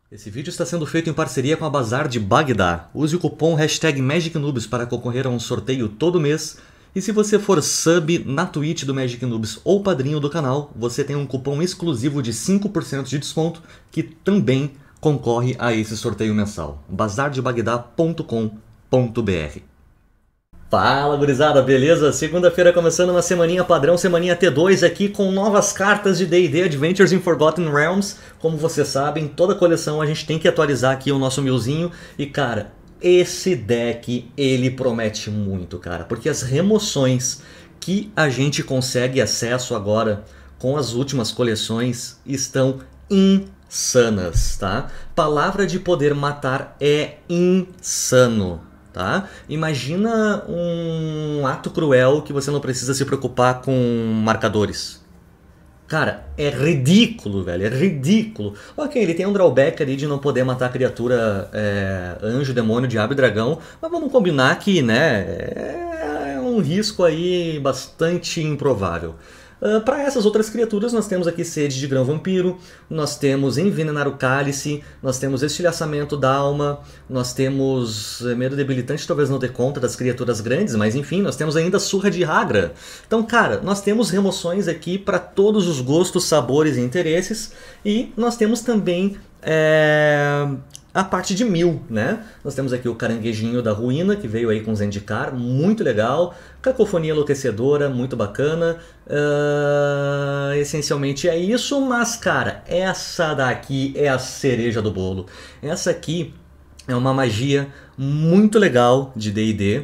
Esse vídeo está sendo feito em parceria com a Bazar de Bagdá. Use o cupom #MagicNoobs para concorrer a um sorteio todo mês. E se você for sub na Twitch do Magic Noobs ou padrinho do canal, você tem um cupom exclusivo de 5% de desconto que também concorre a esse sorteio mensal. bazardebagdá.com.br. Fala, gurizada, beleza? Segunda-feira começando uma semaninha padrão, semaninha T2 aqui com novas cartas de D&D Adventures in Forgotten Realms. Como vocês sabem, toda coleção a gente tem que atualizar aqui o nosso milzinho. E cara, esse deck, ele promete muito, cara. Porque as remoções que a gente consegue acesso agora com as últimas coleções estão insanas, tá? Palavra de poder matar é insano. Tá? Imagina um ato cruel que você não precisa se preocupar com marcadores. Cara, é ridículo, velho, é ridículo. Ok, ele tem um drawback ali de não poder matar a criatura anjo, demônio, diabo e dragão, mas vamos combinar que, né, é um risco aí bastante improvável. Para essas outras criaturas nós temos aqui Sede de Grão Vampiro, nós temos Envenenar o Cálice, nós temos Estilhaçamento da Alma, nós temos Medo Debilitante, talvez não dê conta das criaturas grandes, mas enfim, nós temos ainda Surra de Hagra. Então, cara, nós temos remoções aqui para todos os gostos, sabores e interesses, e nós temos também a parte de 1000, né? Nós temos aqui o Caranguejinho da Ruína, que veio aí com Zendikar, muito legal. Cacofonia Enlouquecedora, muito bacana. Essencialmente é isso, mas cara, essa daqui é a cereja do bolo. Essa aqui é uma magia muito legal de D&D,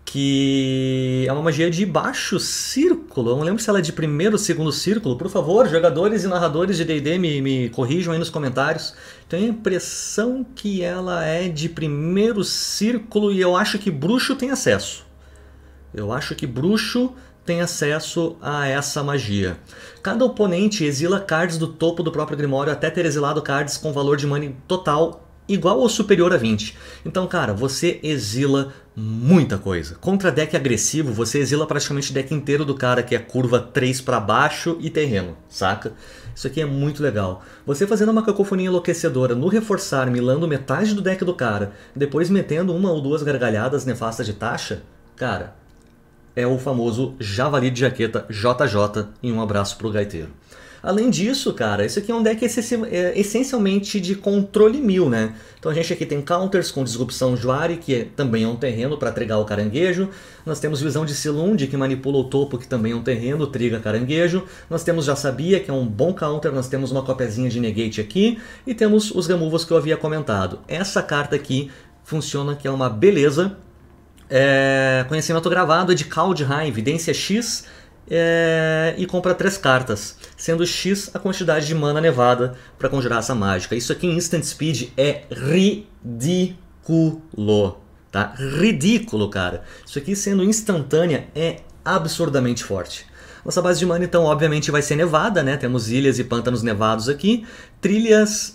que é uma magia de baixo círculo. Eu não lembro se ela é de primeiro ou segundo círculo. Por favor, jogadores e narradores de D&D me corrijam aí nos comentários. Tenho a impressão que ela é de primeiro círculo e eu acho que bruxo tem acesso. Eu acho que bruxo tem acesso a essa magia. Cada oponente exila cards do topo do próprio Grimório até ter exilado cards com valor de money total igual ou superior a 20. Então, cara, você exila muita coisa. Contra deck agressivo, você exila praticamente o deck inteiro do cara, que é curva 3 para baixo e terreno, saca? Isso aqui é muito legal. Você fazendo uma cacofonia enlouquecedora no reforçar, milando metade do deck do cara, depois metendo uma ou duas gargalhadas nefastas de taxa, cara, é o famoso Javali de Jaqueta JJ e um abraço pro gaiteiro. Além disso, cara, isso aqui é um deck essencialmente de controle 1000, né? Então a gente aqui tem counters com Disrupção Juari, que também é um terreno para trigar o caranguejo. Nós temos Visão de Silund, que manipula o topo, que também é um terreno, triga caranguejo. Nós temos Já Sabia, que é um bom counter. Nós temos uma copiazinha de Negate aqui. E temos os removals que eu havia comentado. Essa carta aqui funciona, que é uma beleza. Conhecimento gravado é de Kaldheim, Evidência X, e compra 3 cartas, sendo X a quantidade de mana nevada para conjurar essa mágica. Isso aqui em Instant Speed é ridículo, tá? Ridículo, cara. Isso aqui sendo instantânea é absurdamente forte. Nossa base de mana, então, obviamente vai ser nevada, né? Temos ilhas e pântanos nevados aqui, trilhas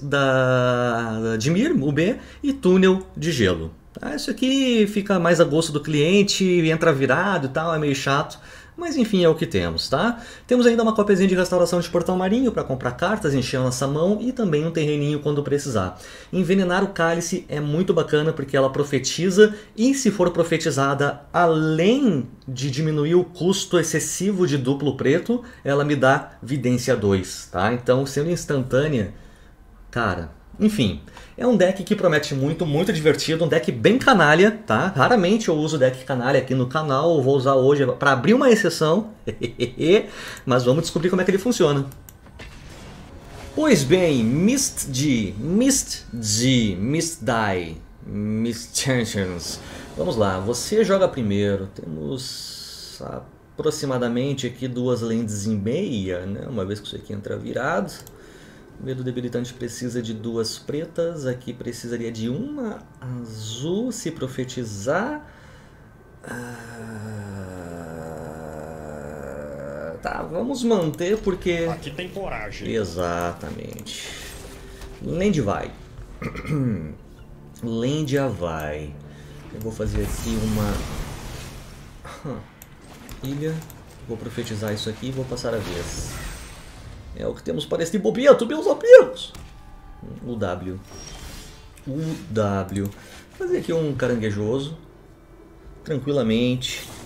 de Mir, UB, e túnel de gelo. Isso aqui fica mais a gosto do cliente, entra virado e tal, é meio chato. Mas enfim, é o que temos, tá? Temos ainda uma copiazinha de restauração de Portão Marinho para comprar cartas, encher a nossa mão e também um terreninho quando precisar. Envenenar o Cálice é muito bacana porque ela profetiza e, se for profetizada, além de diminuir o custo excessivo de duplo preto, ela me dá Vidência 2, tá? Então, sendo instantânea, cara, enfim, é um deck que promete muito, muito divertido, um deck bem canalha, tá? Raramente eu uso deck canalha aqui no canal, eu vou usar hoje para abrir uma exceção, mas vamos descobrir como é que ele funciona. Pois bem, Mist Die, Tensions. Vamos lá, você joga primeiro, temos aproximadamente aqui 2 lands e meia, né? Uma vez que isso aqui entra virado. Medo Debilitante precisa de 2 pretas, aqui precisaria de uma azul se profetizar. Tá, vamos manter porque... Aqui tem coragem. Exatamente. Land vai. Land vai. Eu vou fazer aqui uma ilha. Vou profetizar isso aqui e vou passar a vez. É o que temos para este momento, meus amigos. O W. W. Vou fazer aqui um caranguejoso. Tranquilamente.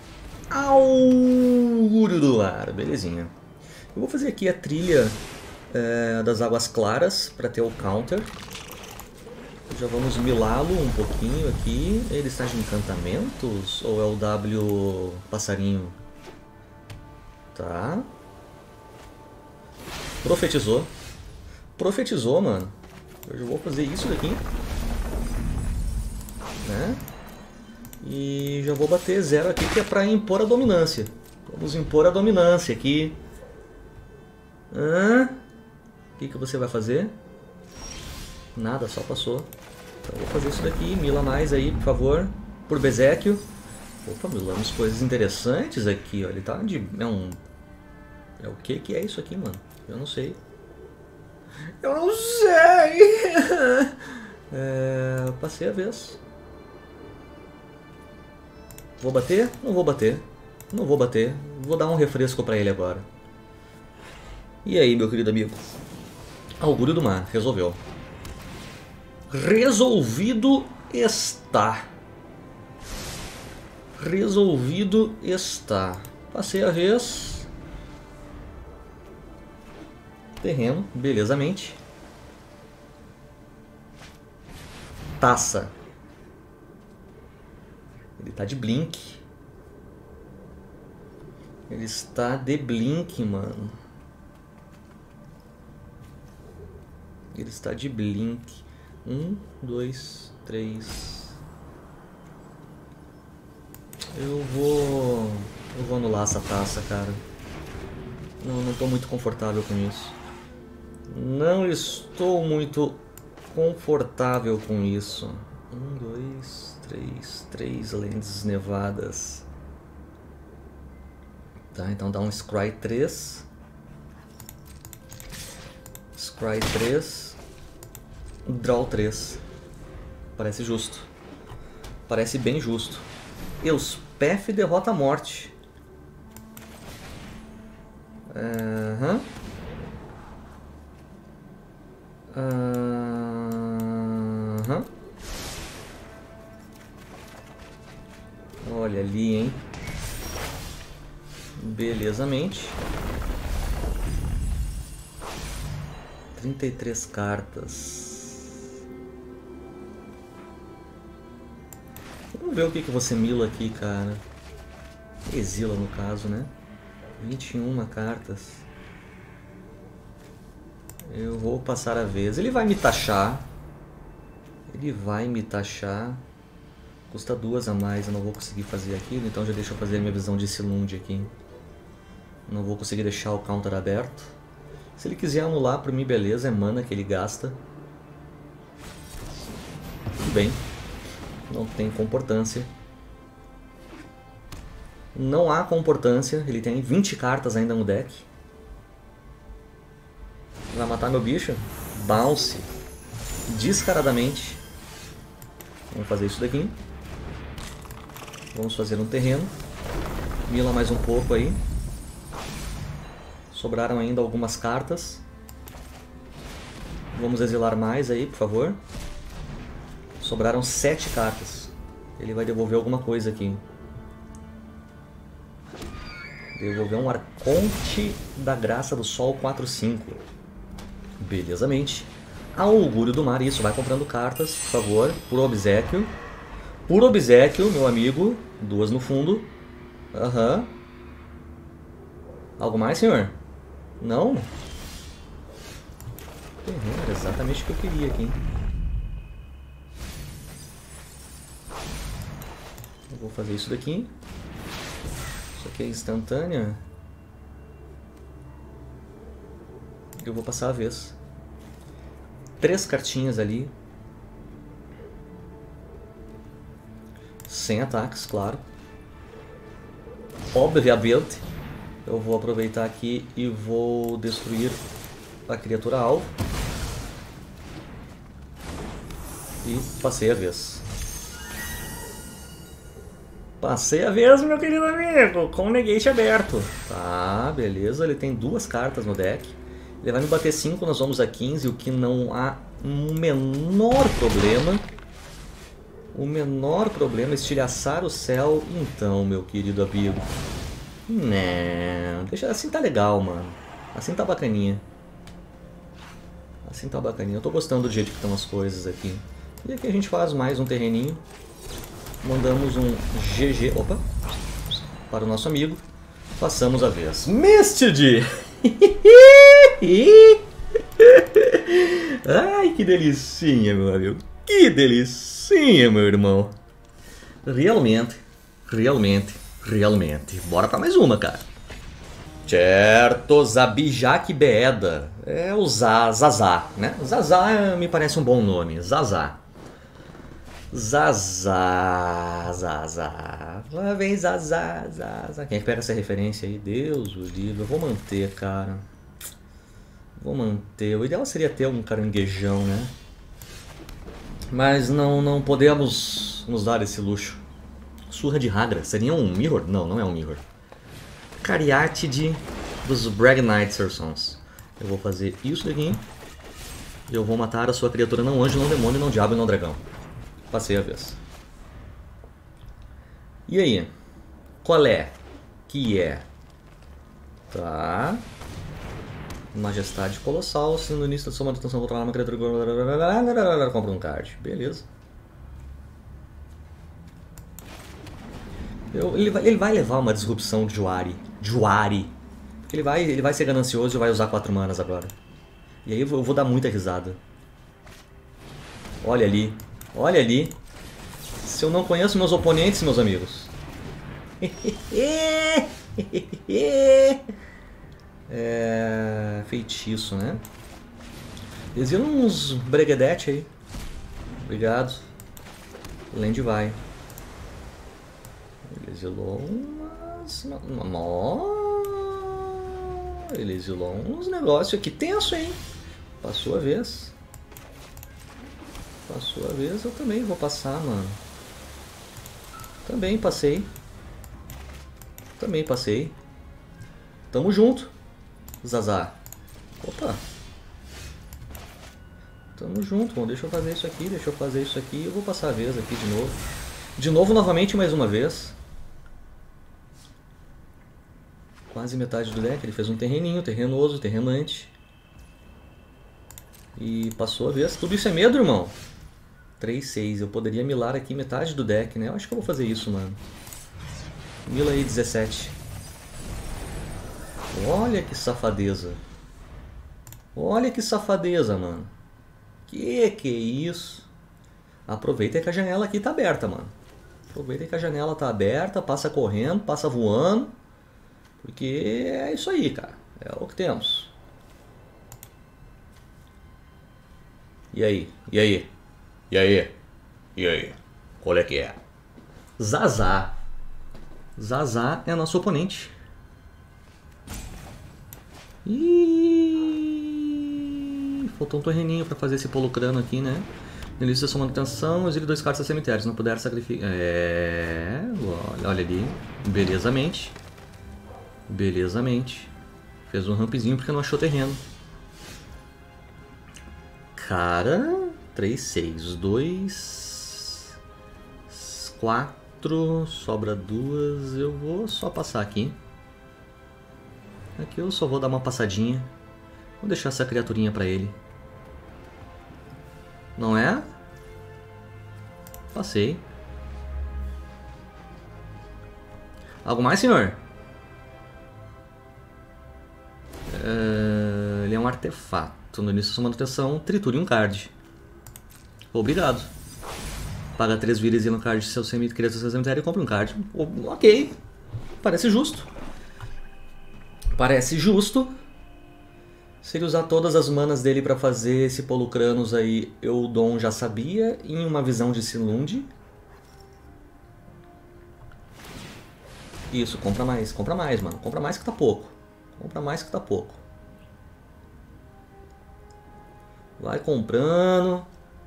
Augúrio do Mar. Belezinha. Eu vou fazer aqui a trilha das Águas Claras para ter o counter. Já vamos milá-lo um pouquinho aqui. Ele está de encantamentos? Ou é o W passarinho? Tá. Profetizou. Profetizou, mano. Eu já vou fazer isso daqui. Né? E já vou bater 0 aqui, que é pra impor a dominância. Vamos impor a dominância aqui. O que você vai fazer? Nada, só passou. Então eu vou fazer isso daqui. Mila mais aí, por favor. Por Bezequio. Opa, milamos coisas interessantes aqui, ó. Ele tá de... É o que é isso aqui, mano? Eu não sei. Eu não sei! Passei a vez. Vou bater? Não vou bater. Não vou bater. Vou dar um refresco pra ele agora. E aí, meu querido amigo? Augúrio do Mar. Resolveu. Resolvido está. Resolvido está. Passei a vez. Terreno, belezamente. Taça. Ele tá de blink. Ele está de blink, mano. Ele está de blink. 1, 2, 3. Eu vou anular essa taça, cara. Não tô muito confortável com isso. Não estou muito confortável com isso. 1, 2, 3. 3 lentes nevadas. Tá, então dá um Scry 3. Scry 3. Draw 3. Parece justo. Parece bem justo. Elspeth derrota a morte. Olha ali, hein? Belezamente. 33 cartas. Vamos ver o que você mila aqui, cara. Exila, no caso, né? 21 cartas. Eu vou passar a vez. Ele vai me taxar. Ele vai me taxar. Custa 2 a mais. Eu não vou conseguir fazer aquilo. Então já deixa eu fazer a minha visão de Silund aqui. Não vou conseguir deixar o counter aberto. Se ele quiser anular, por mim, beleza. É mana que ele gasta. Tudo bem. Não tem comportância. Não há comportância. Ele tem 20 cartas ainda no deck. Vai matar meu bicho? Bounce. Descaradamente. Vamos fazer isso daqui. Vamos fazer um terreno. Mila mais um pouco aí. Sobraram ainda algumas cartas. Vamos exilar mais aí, por favor. Sobraram 7 cartas. Ele vai devolver alguma coisa aqui. Devolver um Arconte da Graça do Sol 4/5. Belezamente. Augúrio do Mar. Isso, vai comprando cartas, por favor. Por obséquio. Por obséquio, meu amigo. 2 no fundo. Aham. Algo mais, senhor? Não? Era exatamente o que eu queria aqui. Eu vou fazer isso daqui. Isso aqui é instantânea. Eu vou passar a vez. 3 cartinhas ali. Sem ataques, claro. Obviamente. Eu vou aproveitar aqui e vou destruir a criatura alvo. E passei a vez. Passei a vez, meu querido amigo, com o negate aberto. Tá, beleza. Ele tem 2 cartas no deck. Ele vai me bater 5, nós vamos a 15, o que não há um menor problema. O menor problema é estilhaçar o céu. Então, meu querido amigo. Não, deixa assim, tá legal, mano. Assim tá bacaninha. Assim tá bacaninha. Eu tô gostando do jeito que estão as coisas aqui. E aqui a gente faz mais um terreninho. Mandamos um GG, opa, para o nosso amigo. Passamos a vez. Mistid! Ai, que delicinha, meu amigo. Que delicinha, meu irmão. Realmente, realmente, realmente. Bora pra mais uma, cara. Certo, Zabijak Beeda. É o Zazá, né? Zazá me parece um bom nome. Zazá. Zazá, Zazá. Lá vem Zazá, Zazá. Quem é que pega essa referência aí? Deus o livre. Eu vou manter, cara. Vou manter. O ideal seria ter um caranguejão, né? Mas não podemos nos dar esse luxo. Surra de Hagra. Seria um mirror? Não, não é um mirror. Cariátide dos Brag Knights Sons. Eu vou fazer isso daqui. E eu vou matar a sua criatura não anjo, não demônio, não diabo e não dragão. Passei a vez. E aí? Qual é? Que é? Tá. Majestade Colossal. Se no início da sua manutenção voltar uma criatura... compra um card. Beleza. Ele vai levar uma disrupção de Juari. Porque ele vai ser ganancioso e vai usar 4 manas agora. E aí eu vou dar muita risada. Olha ali. Olha ali. Se eu não conheço meus oponentes, meus amigos. Feitiço, né? Exila uns breguedete aí. Obrigado. Land vai. Ele exilou umas... Ele exilou uns negócios aqui tenso, hein? Passou a vez. Passou a vez, eu também vou passar, mano. Também passei. Também passei. Tamo junto, Zazá. Opa. Tamo junto, bom, deixa eu fazer isso aqui, deixa eu fazer isso aqui. Eu vou passar a vez aqui de novo. De novo, novamente, mais uma vez. Quase metade do deck, ele fez um terreninho, terrenoso, terrenante. E passou a vez. Tudo isso é medo, irmão? 3-6. Eu poderia milar aqui metade do deck, né? Eu acho que eu vou fazer isso, mano. Mila aí 17. Olha que safadeza. Olha que safadeza, mano. Que é isso? Aproveita que a janela aqui tá aberta, mano. Aproveita que a janela tá aberta. Passa correndo, passa voando. Porque é isso aí, cara. É o que temos. E aí? E aí? E aí? E aí? Qual é que é? Zazá. Zazá é nosso oponente. E faltou um terreninho pra fazer esse polucrano aqui, né? No início da sua manutenção, exile 2 cartas a cemitério. Se não puder sacrificar... olha ali. Belezamente. Belezamente. Fez um rampzinho porque não achou terreno. Cara... 3, 6, 2, 4, sobra 2, eu vou só passar aqui. Aqui eu só vou dar uma passadinha. Vou deixar essa criaturinha pra ele. Não é? Passei. Algo mais, senhor? Ele é um artefato. No início da sua manutenção, triture um card. Obrigado. Paga 3 vidas e no card de seu criatura do seu cemitério e compra um card. Ok. Parece justo. Parece justo. Se ele usar todas as manas dele pra fazer esse Polucranos aí, Eudon já sabia. Em uma visão de Silund. Isso, compra mais, mano. Compra mais que tá pouco. Compra mais que tá pouco. Vai comprando.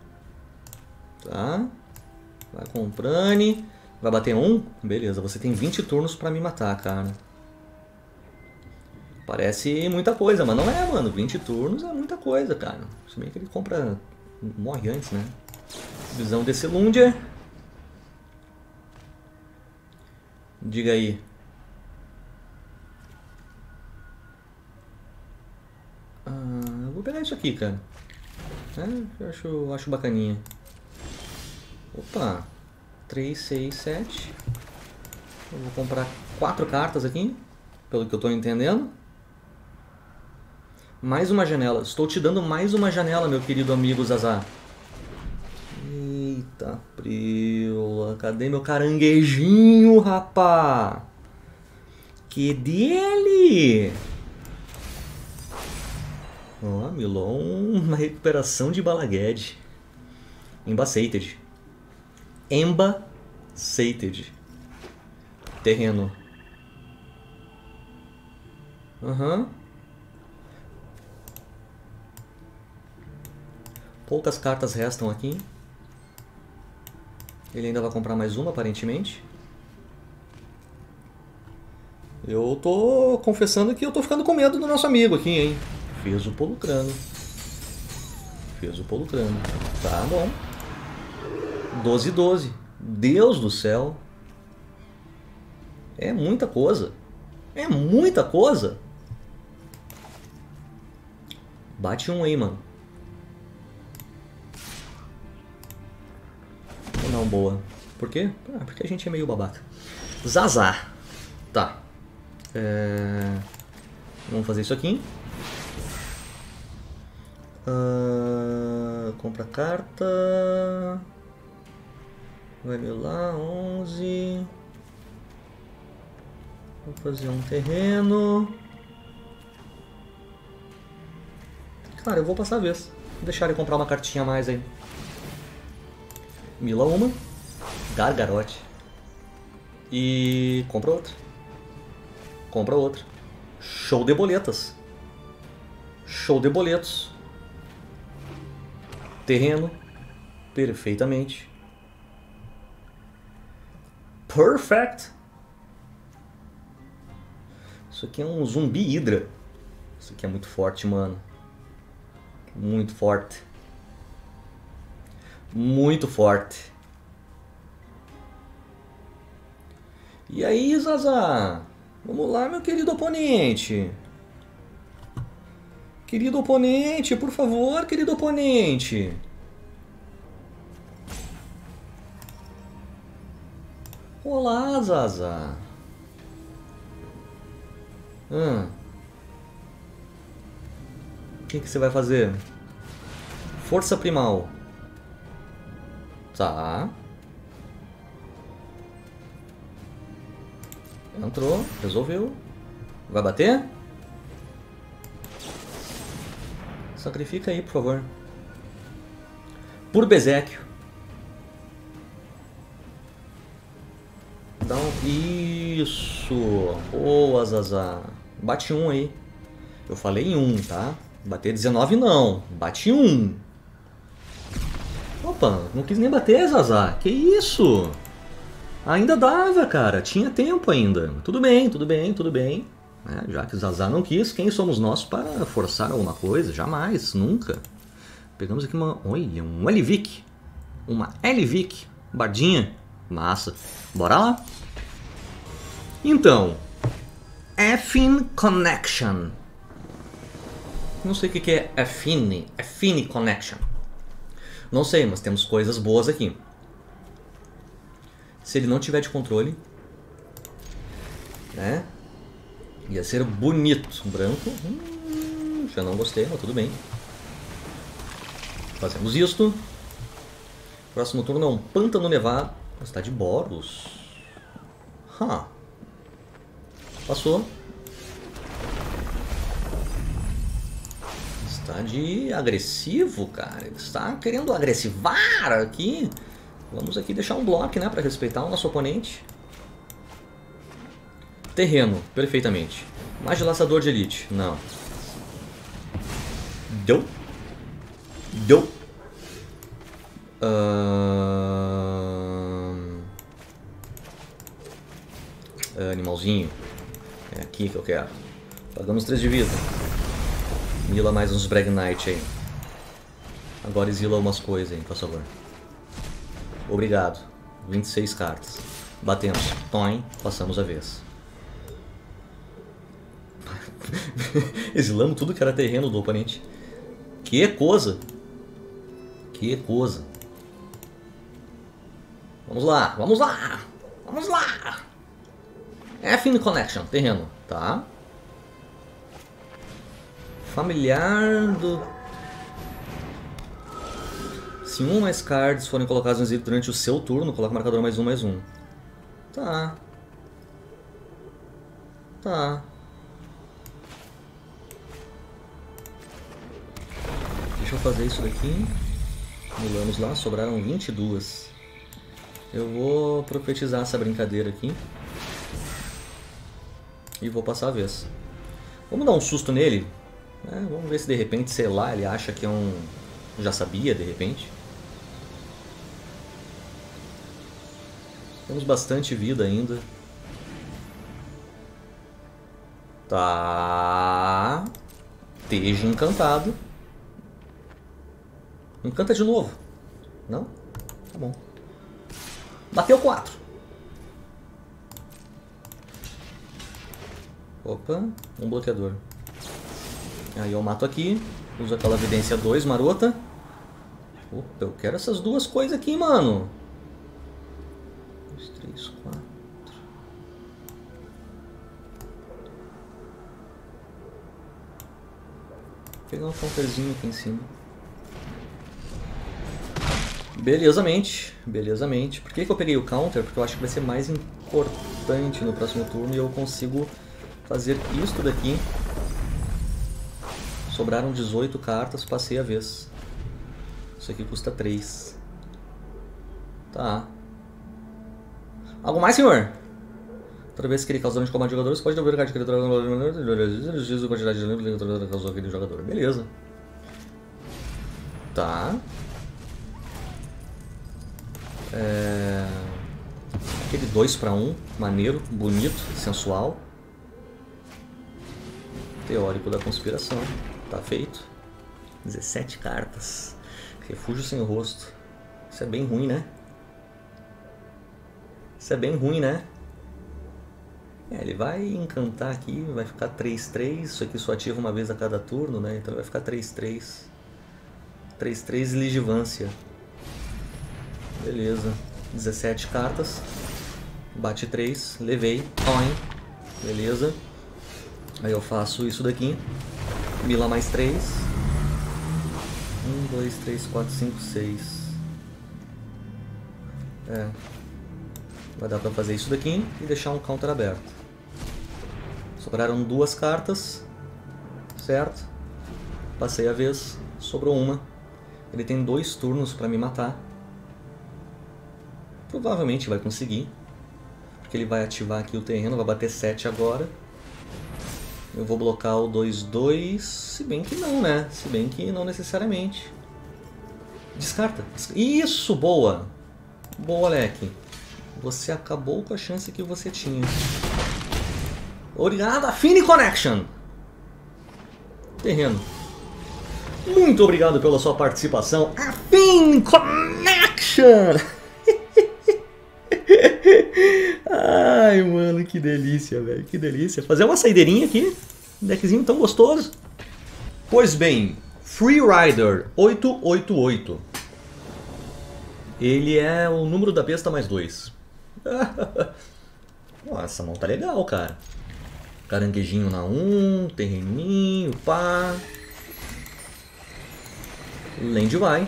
Tá? Vai comprando. Vai bater 1? Beleza, você tem 20 turnos pra me matar, cara. Parece muita coisa, mas não é, mano. 20 turnos é muita coisa, cara. Se bem que ele compra... morre antes, né? Visão desse Lundia. Diga aí. Eu vou pegar isso aqui, cara. Eu acho bacaninha. Opa. 3, 6, 7. Eu vou comprar 4 cartas aqui. Pelo que eu tô entendendo. Mais uma janela. Estou te dando mais uma janela, meu querido amigo Zazá. Eita, preula. Cadê meu caranguejinho, rapá? Que dele? Ó, Milon, uma recuperação de Balagued. Embasated. Embasated. Terreno. Aham. Poucas cartas restam aqui. Ele ainda vai comprar mais uma, aparentemente. Eu tô confessando que eu tô ficando com medo do nosso amigo aqui, hein? Fez o Polucrano. Fez o Polucrano. Tá bom. 12-12. Deus do céu. É muita coisa. É muita coisa. Bate um aí, mano. Não, boa. Por quê? Porque a gente é meio babaca. Zazar. Tá. Vamos fazer isso aqui. Compra carta. Vai lá, 11. Vou fazer um terreno. Cara, eu vou passar a vez. Vou deixar ele comprar uma cartinha a mais aí. Mila uma. Gargarote. E compra outra. Compra outra. Show de boletas. Show de boletos. Terreno. Perfeitamente. Perfect. Isso aqui é um zumbi hidra. Isso aqui é muito forte, mano. Muito forte. Muito forte. E aí, Zaza? Vamos lá, meu querido oponente. Querido oponente, por favor, querido oponente. Olá, Zaza. O que você vai fazer? Força primal. Tá. Entrou, resolveu. Vai bater? Sacrifica aí, por favor. Por Bezequio. Dá um... Isso. Boa, Zaza. Bate um aí. Eu falei em um, tá? Bater 19 não. Bate um. Opa, não quis nem bater, Zaza. Que isso? Ainda dava, cara. Tinha tempo ainda. Tudo bem, tudo bem, tudo bem. Já que Zaza não quis, quem somos nós para forçar alguma coisa? Jamais, nunca. Pegamos aqui uma... Olha, um Elvic. Uma Elvic. Bardinha. Massa. Bora lá. Então. Affine Connection. Não sei o que é Affine. Affine Connection. Não sei, mas temos coisas boas aqui. Se ele não tiver de controle, né? Ia ser bonito. Branco. Já não gostei, mas tudo bem. Fazemos isto. Próximo turno é um pântano nevado. Está de Boros. Passou. Está de agressivo, cara. Ele está querendo agressivar aqui. Vamos aqui deixar um bloco, né? Para respeitar o nosso oponente. Terreno, perfeitamente. Mais laçador de elite. Não. Deu. Deu. Animalzinho. É aqui que eu quero. Pagamos 3 de vida. Mila mais uns Bragnite aí. Agora exila umas coisas aí, por favor. Obrigado. 26 cartas. Batemos. Toim. Passamos a vez. Exilamos tudo que era terreno do oponente. Que coisa. Que coisa. Vamos lá. Vamos lá. Vamos lá. F Connection. Terreno. Tá. Familiar do... Se um ou mais cards forem colocados no exílio durante o seu turno, coloca o marcador +1/+1. Tá. Tá. Deixa eu fazer isso daqui. Anulamos lá, sobraram 22. Eu vou profetizar essa brincadeira aqui. E vou passar a vez. Vamos dar um susto nele. Vamos ver se de repente, sei lá, ele acha que é um... Já sabia, de repente. Temos bastante vida ainda. Tá. Esteja encantado. Encanta de novo. Não? Tá bom. Bateu 4. Opa, um bloqueador. Aí eu mato aqui. Uso aquela evidência 2 marota. Opa, eu quero essas duas coisas aqui, mano. 2, 3, 4. Vou pegar um counterzinho aqui em cima. Belezamente, belezamente. Por que eu peguei o counter? Porque eu acho que vai ser mais importante no próximo turno e eu consigo fazer isto daqui. Sobraram 18 cartas, passei a vez. Isso aqui custa 3. Tá. Algo mais, senhor? Toda vez que ele causa dano de combate de jogador, você pode devolver a carta de criatura a quantidade de dano que ele causou aquele jogador. Beleza. Tá. Aquele 2/1, maneiro, bonito, sensual. Teórico da conspiração. Tá feito. 17 cartas. Refúgio sem rosto. Isso é bem ruim, né? Isso é bem ruim, né? Ele vai encantar aqui, vai ficar 3/3. Isso aqui só ativa uma vez a cada turno, né? Então vai ficar 3/3. 3/3 Ligivância. Beleza. 17 cartas. Bate 3. Levei. Toim. Beleza. Aí eu faço isso daqui. Mila mais 3. 1, 2, 3, 4, 5, 6. Vai dar pra fazer isso daqui e deixar um counter aberto. Sobraram 2 cartas. Certo? Passei a vez. Sobrou uma. Ele tem 2 turnos pra me matar. Provavelmente vai conseguir. Porque ele vai ativar aqui o terreno. Vai bater 7 agora. Eu vou blocar o 2/2, se bem que não, né? Se bem que não necessariamente. Descarta. Isso, boa! Boa, Alec. Você acabou com a chance que você tinha. Obrigado, Affine Connection! Terreno. Muito obrigado pela sua participação. Affine Connection! Ai, mano, que delícia, velho, que delícia. Fazer uma saideirinha aqui, um deckzinho tão gostoso. Pois bem, Free Rider 888. Ele é o número da besta mais 2. Nossa, essa mão tá legal, cara. Caranguejinho na 1, terreninho, pá. Land vai.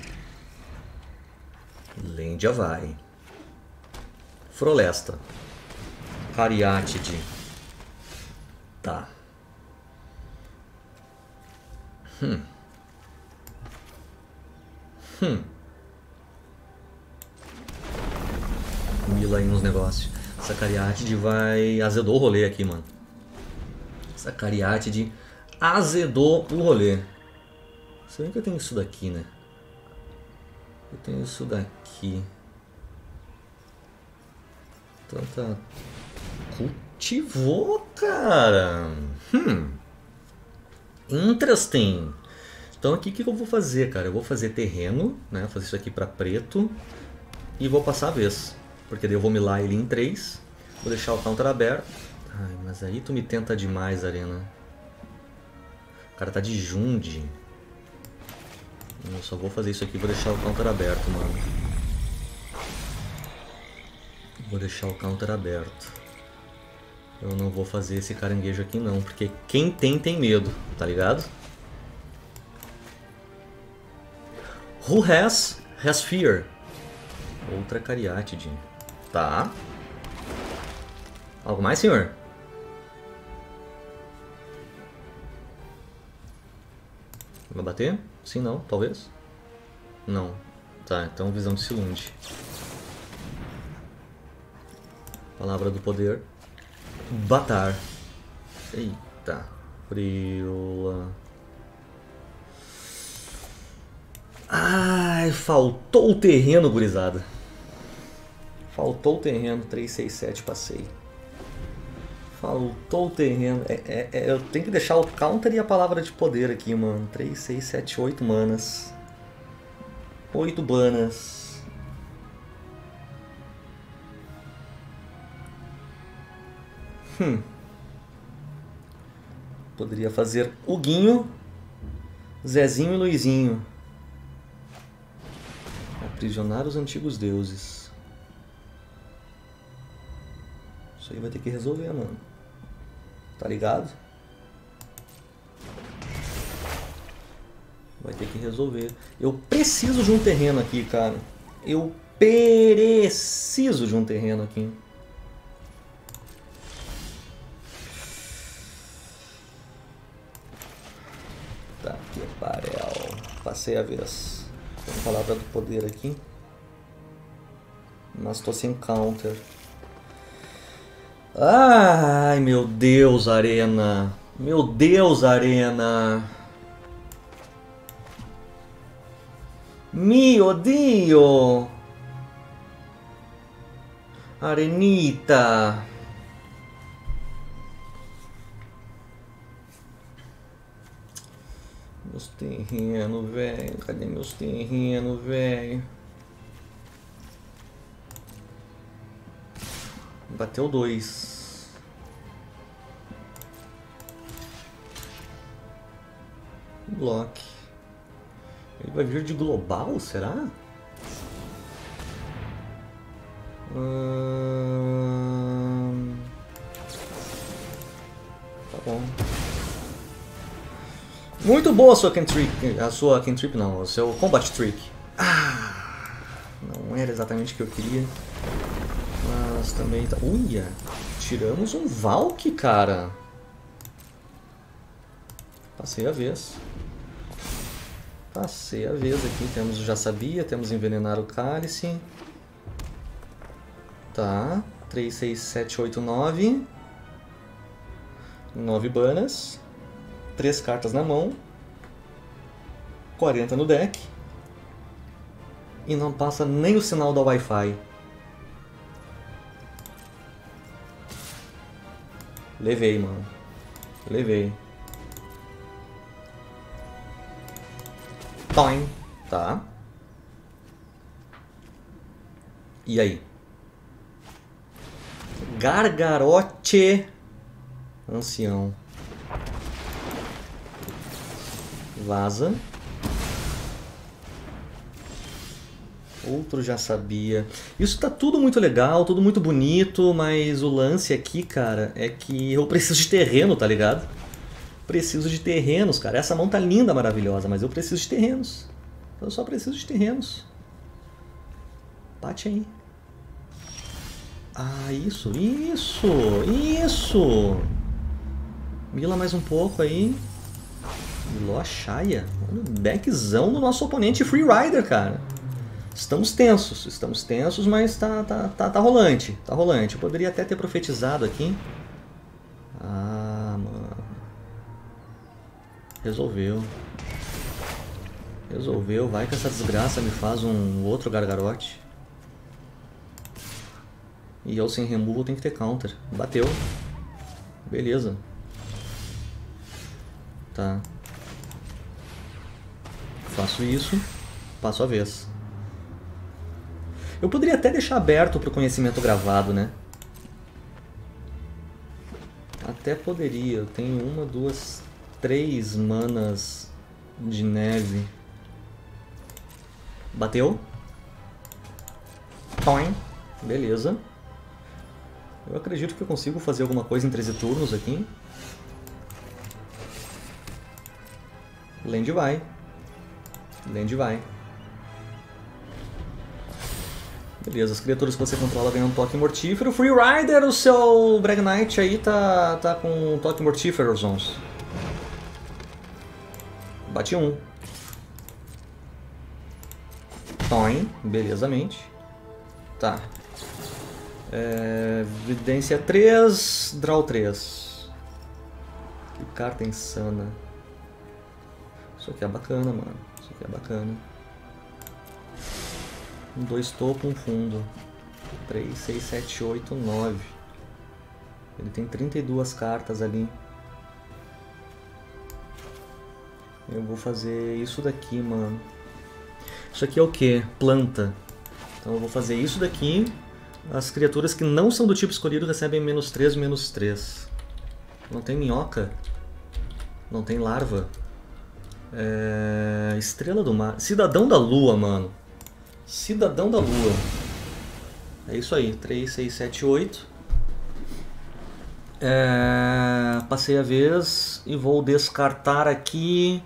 Land vai. Frolesta. Cariátide. Tá. Mila aí nos negócios. Essa Cariátide vai... Azedou o rolê aqui, mano. Essa Cariátide azedou o rolê. Se bem que eu tenho isso daqui, né? Eu tenho isso daqui. Então tá. Cultivou, cara. Interesting. Então aqui o que eu vou fazer, cara? Eu vou fazer terreno, né? Fazer isso aqui pra preto. E vou passar a vez. Porque daí eu vou milar ele em 3. Vou deixar o counter aberto. Ai, mas aí tu me tenta demais, Arena. O cara tá de Jund. Eu só vou fazer isso aqui e vou deixar o counter aberto, mano. Vou deixar o counter aberto. Eu não vou fazer esse caranguejo aqui não, porque quem tem medo, tá ligado? Who has fear. Outra cariátide. Tá. Algo mais, senhor? Vai bater? Sim, não, talvez? Não. Tá, então visão de Silunde. Palavra do poder. Batar. Eita. Friola. Ai, faltou o terreno, gurizada. Faltou o terreno. 3, 6, 7, passei. Faltou o terreno. Eu tenho que deixar o counter e a palavra de poder aqui, mano. 3, 6, 7, 8 manas. 8 banas. Poderia fazer Huguinho, Zezinho e Luizinho. Aprisionar os antigos deuses. Isso aí vai ter que resolver, mano. Tá ligado? Vai ter que resolver. Eu preciso de um terreno aqui, cara. Eu preciso de um terreno aqui. Tá, que pariu. Passei a vez. Tem uma palavra do poder aqui. Mas tô sem counter. Ai, meu Deus, Arena. Meu Deus, Arena. Mio Dio. Arenita. Meus terrenos, velho. Cadê meus terrenos, velho? Bateu 2. Block. Ele vai vir de global, será? Tá bom. Muito boa a sua cantrip não, o seu combat trick. Não era exatamente o que eu queria. Mas também tá... Uia! Tiramos um Valk, cara. Passei a vez. Passei a vez aqui. Temos o Já Sabia, temos Envenenar o Cálice. Tá. 3, 6, 7, 8, 9. 9 banas. 3 cartas na mão. 40 no deck. E não passa nem o sinal da Wi-Fi. Levei, mano. Levei. Toin. Tá. E aí? Gargarote Ancião. Vaza. Outro Já Sabia. Isso tá tudo muito legal, tudo muito bonito, mas o lance aqui, cara, é que eu preciso de terreno, tá ligado? Preciso de terrenos, cara. Essa mão tá linda, maravilhosa, mas eu preciso de terrenos. Eu só preciso de terrenos. Bate aí. Ah, isso, isso, isso. Mila mais um pouco aí. Milou a Shaya. Olha o deckzão do nosso oponente Free Rider, cara. Estamos tensos, mas tá rolante, tá rolante. Eu poderia até ter profetizado aqui. Ah, mano. Resolveu. Resolveu, vai que essa desgraça me faz um outro Gargarote. E eu sem removal tenho que ter counter. Bateu. Beleza. Tá. Faço isso. Passo a vez. Eu poderia até deixar aberto para o conhecimento gravado, né? Até poderia. Eu tenho 1, 2, 3 manas de neve. Bateu. Toim. Beleza. Eu acredito que eu consigo fazer alguma coisa em 13 turnos aqui. Land vai. Land vai. Beleza, as criaturas que você controla ganham um toque mortífero. Free Rider, o seu Brag Knight aí tá com um toque mortífero, Zons. Bate um. Toim, belezamente. Tá. Vidência 3, Draw 3. Que carta insana. Isso aqui é bacana, mano. Isso aqui é bacana. 2 topo, 1 fundo. 3, 6, 7, 8, 9. Ele tem 32 cartas ali. Eu vou fazer isso daqui, mano. Isso aqui é o que? Planta. Então eu vou fazer isso daqui. As criaturas que não são do tipo escolhido recebem -3, -3. Não tem minhoca. Não tem larva. Estrela do mar. Cidadão da lua, mano. Cidadão da lua. É isso aí. 3, 6, 7, 8. Passei a vez e vou descartar aqui.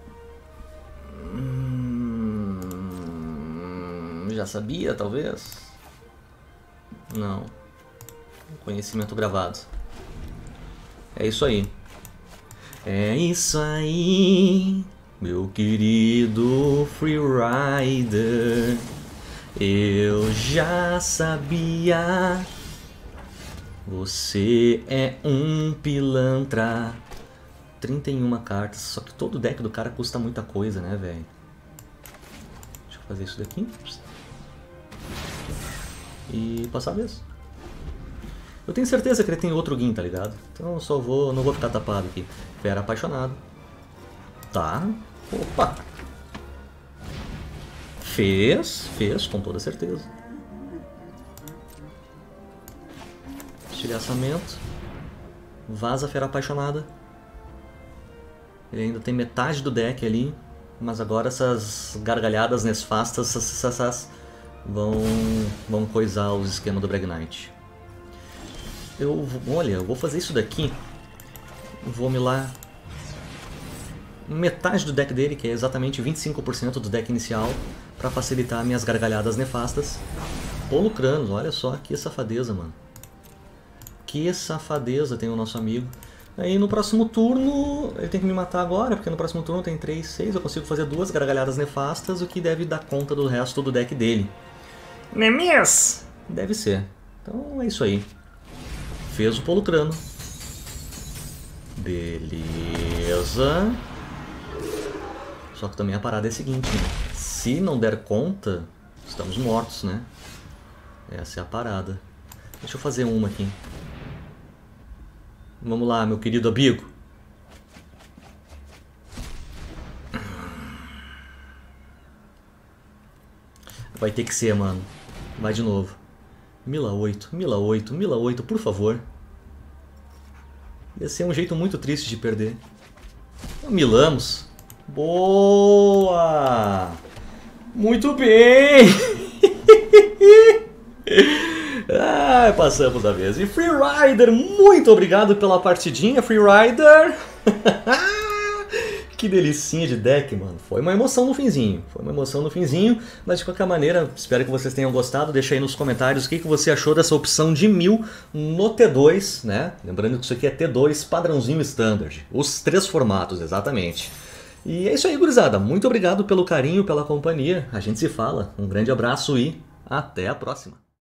Já sabia, talvez? Não. Conhecimento gravado. É isso aí. É isso aí, meu querido Free Rider. Eu já sabia. Você é um pilantra. 31 cartas. Só que todo deck do cara custa muita coisa, né, velho? Deixa eu fazer isso daqui. E passar a vez. Eu tenho certeza que ele tem outro Guin, tá ligado? Então eu só vou, não vou ficar tapado aqui. Fera apaixonado. Tá. Opa. Fez com toda certeza. Estilhaçamento. Vaza Fera apaixonada. Ele ainda tem metade do deck ali. Mas agora essas gargalhadas nefastas vão coisar os esquemas do Brag Knight. Olha, eu vou fazer isso daqui. Vou milar metade do deck dele, que é exatamente 25% do deck inicial, para facilitar minhas gargalhadas nefastas. Polucranos, olha só que safadeza, mano. Que safadeza tem o nosso amigo. Aí no próximo turno, ele tem que me matar agora, porque no próximo turno tem 3, 6, eu consigo fazer 2 gargalhadas nefastas, o que deve dar conta do resto do deck dele. Nemes! Deve ser. Então é isso aí. Fez o Polucrano. Beleza. Só que também a parada é a seguinte, né? Se não der conta, estamos mortos, né? Essa é a parada. Deixa eu fazer uma aqui. Vamos lá, meu querido amigo. Vai ter que ser, mano. Vai de novo. Mila 8, Mila 8, Mila 8, por favor. Ia ser um jeito muito triste de perder. Então, milamos. Boa! Muito bem! Passamos a vez. E Free Rider, muito obrigado pela partidinha, Free Rider! Que delicinha de deck, mano. Foi uma emoção no finzinho. Mas de qualquer maneira, espero que vocês tenham gostado. Deixa aí nos comentários o que você achou dessa opção de 1000 no T2, né? Lembrando que isso aqui é T2 padrãozinho standard. Os 3 formatos, exatamente. E é isso aí, gurizada. Muito obrigado pelo carinho, pela companhia. A gente se fala. Um grande abraço e até a próxima.